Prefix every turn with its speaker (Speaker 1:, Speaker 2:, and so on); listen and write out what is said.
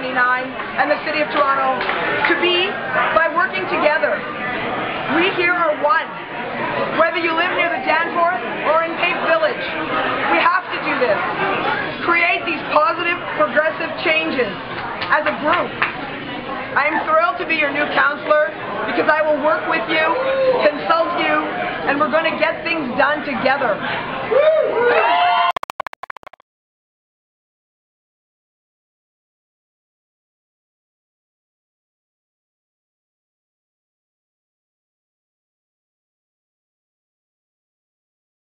Speaker 1: and the City of Toronto to be by working together. We here are one. Whether you live near the Danforth or in Cape Village, we have to do this. Create these positive, progressive changes as a group. I am thrilled to be your new councillor because I will work with you, consult you, and we're going to get things done together.